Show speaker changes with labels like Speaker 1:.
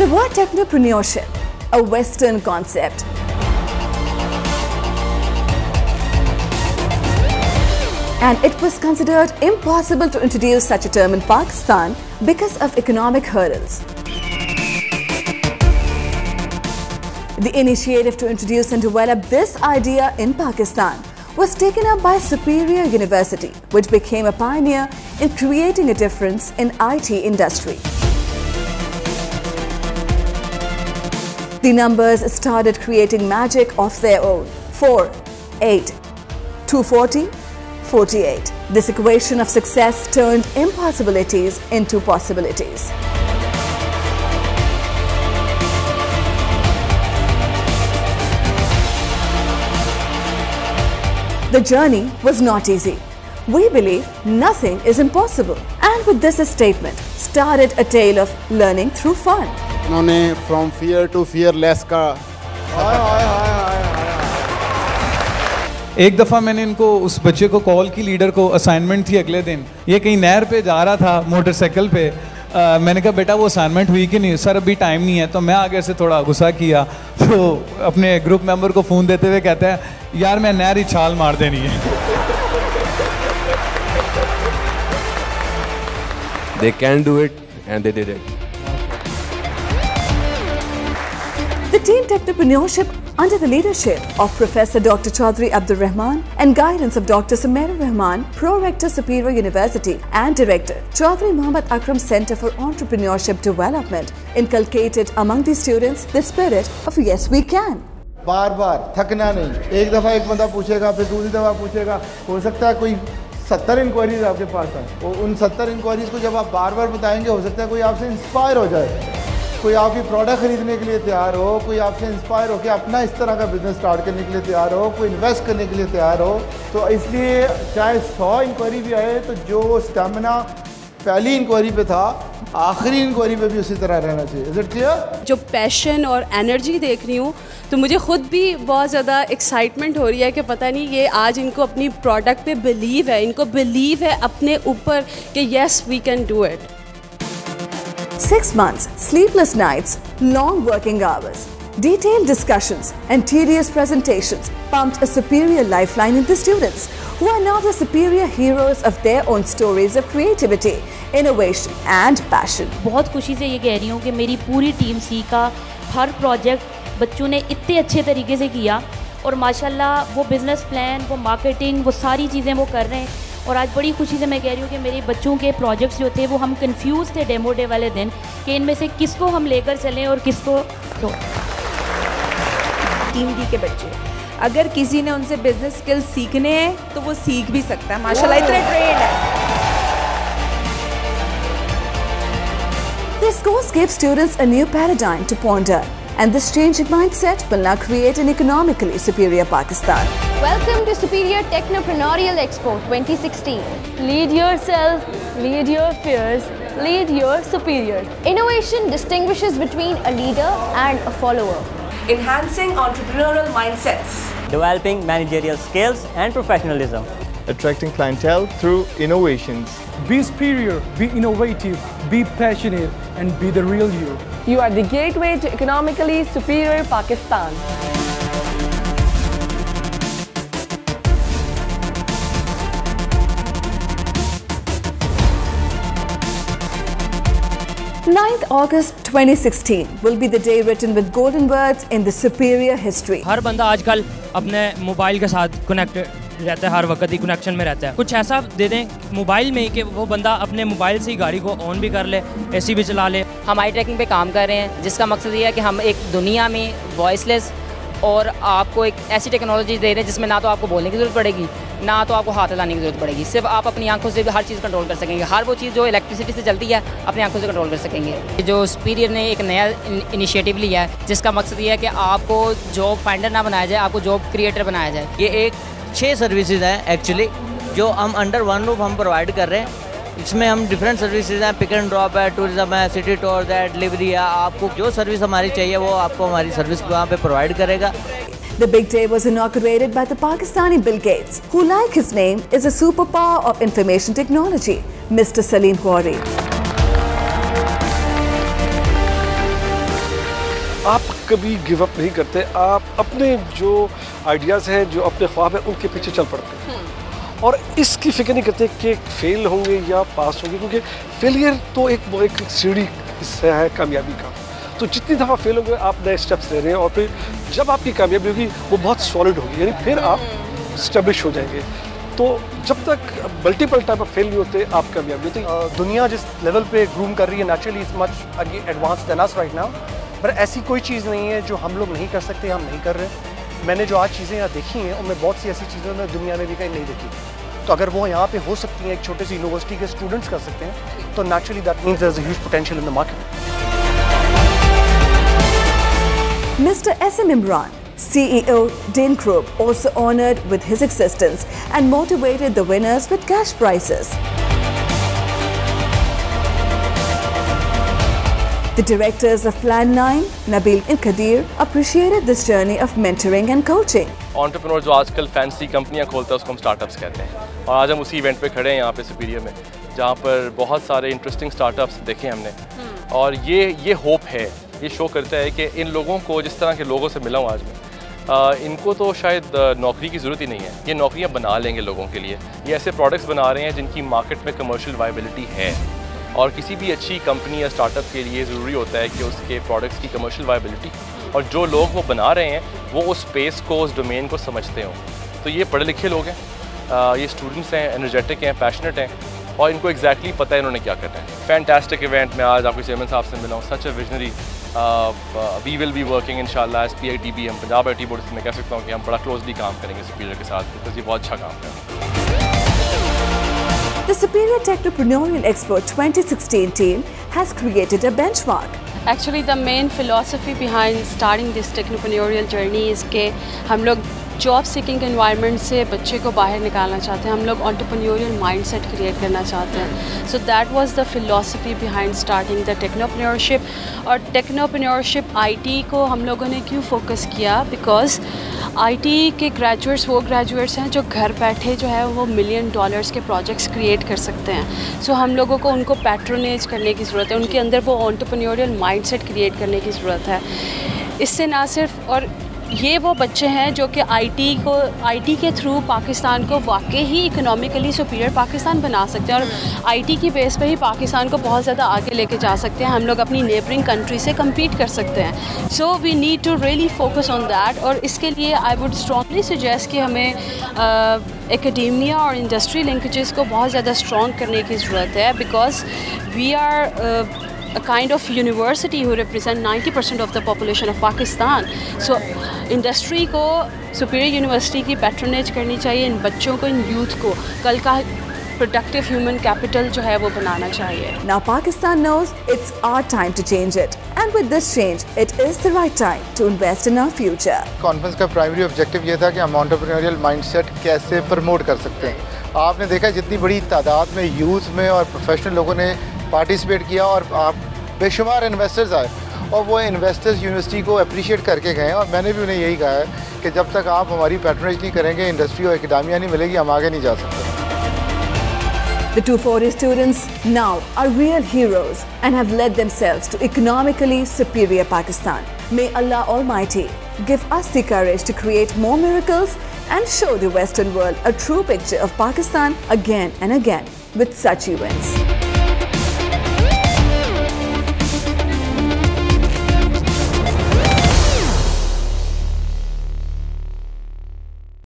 Speaker 1: The word technopreneurship, a Western concept, and it was considered impossible to introduce such a term in Pakistan because of economic hurdles. The initiative to introduce and develop this idea in Pakistan was taken up by Superior University, which became a pioneer in creating a difference in IT industry. The numbers started creating magic of their own. 4, 8, 240, 48. This equation of success turned impossibilities into possibilities. The journey was not easy. We believe nothing is impossible. And with this statement, started a tale of learning through fun.
Speaker 2: उन्होंने from fear to fearless का
Speaker 3: एक दफ़ा मैंने इनको उस बच्चे को call की, लीडर को असाइनमेंट थी अगले दिन, ये कहीं नहर पे जा रहा था मोटरसाइकिल पे। मैंने कहा बेटा वो असाइनमेंट हुई कि नहीं? सर अभी टाइम नहीं है। तो मैं आगे से थोड़ा गुस्सा किया, तो अपने ग्रुप मेंबर को फ़ोन देते हुए कहता है यार मैं नहर ही छाल मार देनी है।
Speaker 4: They can do it and they did it.
Speaker 1: The Team Technopreneurship, under the leadership of Professor Dr. Chaudhry Abdur Rahman and guidance of Dr. Sumaira Rahman, Pro-Rector Superior University and Director Chaudhry Mohammad Akram Center for Entrepreneurship Development, inculcated among the students the spirit of yes we can.
Speaker 2: बार बार थकना नहीं। एक दफ़ा एक बंदा पूछेगा, फिर दूसरी दफ़ा पूछेगा, हो सकता है कोई 70 इंक्वायरीज आपके पास आए। उन 70 इंक्वायरीज को जब आप बार बार बताएंगे, हो सकता है कोई आपसे इंस्पायर हो जाए, कोई आपकी प्रोडक्ट खरीदने के लिए तैयार हो, कोई आपसे इंस्पायर हो कि अपना इस तरह का बिजनेस स्टार्ट करने के लिए तैयार हो, कोई इन्वेस्ट करने के लिए तैयार हो। तो इसलिए चाहे 100 इंक्वायरी भी आए, तो जो स्टेमिना पहली इंक्वायरी पे था, आखिरी इंक्वायरी पे भी उसी तरह रहना चाहिए। Is it clear?
Speaker 5: जो पैशन और एनर्जी देख रही हूँ, तो मुझे खुद भी बहुत ज़्यादा एक्साइटमेंट हो रही है कि पता नहीं ये आज इनको अपनी प्रोडक्ट पे बिलीव है, इनको बिलीव है अपने ऊपर कि yes we can do it.
Speaker 1: 6 months, sleepless nights, long working hours, detailed discussions and tedious presentations pumped a superior lifeline in the students, who are now the superior heroes of their own stories of creativity, innovation and passion.
Speaker 6: बहुत खुशी से ये कह रही हूँ कि मेरी पूरी टीम सी का हर प्रोजेक्ट बच्चों ने इतने अच्छे तरीके से किया और माशाल्लाह वो बिज़नेस प्लान, वो मार्केटिंग, वो सारी चीज़ें वो कर रहे हैं। और आज बड़ी खुशी से मैं कह रही हूँ कि मेरे बच्चों के प्रोजेक्ट्स जो थे वो हम कंफ्यूज थे डेमो डे वाले दिन कि इनमें से किसको हम लेकर चलें और किसको। तो
Speaker 7: टीम डी के बच्चे, अगर किसी ने उनसे बिजनेस स्किल्स सीखने हैं तो वो सीख भी सकता है। माशाल्लाह इतने ट्रेंड है।
Speaker 1: This course gives students a new paradigm to ponder, and this changing mindset will now create an economically superior Pakistan.
Speaker 8: Welcome to Superior Technopreneurial Expo 2016. Lead yourself, lead your fears, lead your superiors. Innovation distinguishes between a leader and a follower.
Speaker 9: Enhancing entrepreneurial mindsets.
Speaker 10: Developing managerial skills and professionalism.
Speaker 11: Attracting clientele through innovations.
Speaker 12: Be superior, be innovative, be passionate, and be the real you.
Speaker 13: You are the gateway to economically superior Pakistan.
Speaker 1: Ninth August 2016 will be the day written with golden words in the superior history.
Speaker 14: हर बंदा आजकल अपने mobile के साथ connected रहता है, हर वक्त ही connection में रहता है। कुछ ऐसा दे दें मोबाइल में ही कि वो बंदा अपने मोबाइल से ही गाड़ी को ऑन भी कर ले, एसी भी चला ले।
Speaker 15: हम आई ट्रैकिंग पे काम कर रहे हैं, जिसका मकसद ये है कि हम एक दुनिया में वॉइसलेस और आपको एक ऐसी टेक्नोलॉजी दे रहे हैं जिसमें ना तो आपको बोलने की ज़रूरत पड़ेगी, ना तो आपको हाथ हिलाने की ज़रूरत पड़ेगी। सिर्फ आप अपनी आंखों से भी हर चीज़ कंट्रोल कर सकेंगे। हर वो चीज़ जो इलेक्ट्रिसिटी से चलती है अपनी आंखों से कंट्रोल कर सकेंगे। जो सुपीरियर ने एक नया इनिशिएटिव लिया है, जिसका मकसद ये है कि आपको जॉब फाइंडर ना बनाया जाए, आपको जॉब क्रिएटर बनाया जाए।
Speaker 16: ये एक 6 सर्विसेज हैं एक्चुअली, जो हम अंडर वन रूफ हम प्रोवाइड कर रहे हैं। इसमें हम डिफरेंट सर्विसेज हैं, पिक एंड ड्रॉप है, टूरिज्म है, सिटी टूर्स है, डिलीवरी है। आपको जो सर्विस हमारी चाहिए वो आपको हमारी सर्विस वहाँ पे प्रोवाइड करेगा।
Speaker 1: The big day was inaugurated by the Pakistani Bill Gates, who, like his name, is a superpower of information technology, Mr. Salim Khoury.
Speaker 17: कभी गिव अप नहीं करते, आप अपने जो आइडियाज़ हैं, जो अपने ख्वाब हैं, उनके पीछे चल पड़ते हैं और इसकी फिक्र नहीं करते कि फेल होंगे या पास होंगे, क्योंकि फेलियर तो एक सीढ़ी हिस्सा है कामयाबी का। तो जितनी दफ़ा फेल होंगे आप नए स्टेप्स ले रहे हैं और फिर जब आपकी कामयाबी होगी वो बहुत सॉलिड होगी, यानी फिर आप स्टेब्लिश हो जाएंगे। तो जब तक मल्टीपल टाइम ऑफ फेल नहीं होते आप कामयाबी होती।
Speaker 18: दुनिया जिस लेवल पे ग्रूम कर रही है naturally is much advance than us right now, पर ऐसी कोई चीज़ नहीं है जो हम लोग नहीं कर सकते, हम नहीं कर रहे। मैंने जो आज चीज़ें यहाँ देखी हैं उनमें बहुत सी ऐसी चीज़ें मैं दुनिया में भी कहीं नहीं देखी, तो अगर वो यहाँ पे हो सकती हैं, एक छोटे सी यूनिवर्सिटी के स्टूडेंट्स कर सकते हैं, तो naturally that means there is a huge potential in the market.
Speaker 1: Mr. S.M. Imran, CEO Dane Group, also honored with his existence and motivated the winners with cash prizes. The directors of Plan 9, Nabil and Kadir, appreciated this journey of mentoring and coaching.
Speaker 4: Entrepreneur जो आजकल fancy कंपनियां खोलता है उसको हम startups कहते हैं, और आज हम उसी इवेंट पे खड़े हैं यहाँ पे सुपीरियर में, जहाँ पर बहुत सारे इंटरेस्टिंग स्टार्टअप्स देखे हमने। और ये होप है, ये शो करता है कि इन लोगों को, जिस तरह के लोगों से मिला हूँ आज मैं, इनको तो शायद नौकरी की ज़रूरत ही नहीं है, ये नौकरियाँ बना लेंगे लोगों के लिए। ये ऐसे प्रोडक्ट्स बना रहे हैं जिनकी मार्केट में कमर्शियल वायबिलिटी है, और किसी भी अच्छी कंपनी या स्टार्टअप के लिए ज़रूरी होता है कि उसके प्रोडक्ट्स की कमर्शियल वायबिलिटी और जो लोग वो बना रहे हैं वो उस स्पेस को, उस डोमेन को समझते हों। तो ये पढ़े लिखे लोग हैं, ये स्टूडेंट्स हैं, एनर्जेटिक हैं, पैशनेट हैं, और इनको एग्जैक्टली पता है इन्होंने क्या करना है। फैंटास्टिक इवेंट में आज आपके चेयरमैन साहब से मिला हूँ, such a visionary. We will be working इंशाल्लाह एज PITB, हम पंजाब IT बोर्ड से मैं कह सकता हूँ कि हम बड़ा क्लोजली काम करेंगे सुपीरियर के साथ, बिकॉज ये बहुत अच्छा काम कर रहे हैं।
Speaker 1: The Superior Technopreneurial Expo 2016 team has created a benchmark.
Speaker 5: Actually, the main philosophy behind starting this technopreneurial journey is कि हम लोग जॉब सीकिंग एनवायरनमेंट से बच्चे को बाहर निकालना चाहते हैं, हम लोग एंटरप्रेन्योरियल माइंडसेट क्रिएट करना चाहते हैं। So that was the philosophy behind starting the technopreneurship. और टेक्नोप्रेन्योरशिप IT को हम लोगों ने क्यों फोकस किया, बिकॉज IT के ग्रेजुएट्स वो ग्रेजुएट्स हैं जो घर बैठे जो है वो $1 मिलियन के प्रोजेक्ट्स क्रिएट कर सकते हैं। सो हम लोगों को उनको पैट्रोनेज करने की ज़रूरत है, उनके अंदर वो एंटरप्रेन्योरियल माइंडसेट क्रिएट करने की ज़रूरत है। इससे ना सिर्फ, और ये वो बच्चे हैं जो कि IT के थ्रू पाकिस्तान को वाकई ही इकोनॉमिकली सुपीरियर पाकिस्तान बना सकते हैं, और IT की बेस पे ही पाकिस्तान को बहुत ज़्यादा आगे लेके जा सकते हैं। हम लोग अपनी नेबरिंग कंट्री से कम्पीट कर सकते हैं। So we need to really focus on that, और इसके लिए आई वुड स्ट्रॉन्गली सजेस्ट कि हमें एकेडेमिया और इंडस्ट्री लिंकेजेस को बहुत ज़्यादा स्ट्रॉन्ग करने की ज़रूरत है, because we are a kind of university who represent 90% of the population of Pakistan. So industry को superior university की patronage करनी चाहिए, इन बच्चों को, इन youth को कल का productive human capital जो है वो बनाना चाहिए।
Speaker 1: Now Pakistan knows it's our time to change it, and with this change, it is the right time to invest in our future.
Speaker 2: Conference का प्राइमरी ऑब्जेक्टिव ये था कि हम एंटरप्रेन्योरियल माइंडसेट कैसे प्रमोट कर सकते हैं। आपने देखा जितनी बड़ी तादाद में यूथ में और प्रोफेशनल लोगों ने पार्टिसिपेट किया, और आप बेशुमार इन्वेस्टर्स आए, और वो इन्वेस्टर्स यूनिवर्सिटी को अप्रिशिएट करके गए, और मैंने भी उन्हें यही कहा है कि जब तक आप हमारी पैट्रोनेज नहीं करेंगे, इंडस्ट्री और एकेडेमिया नहीं मिलेगी, हम आगे नहीं जा सकते।
Speaker 1: The 240 students now are real heroes and have led themselves to economically superior Pakistan. May Allah Almighty give us the courage to create more miracles and show the Western world a true picture of Pakistan again and again with such events.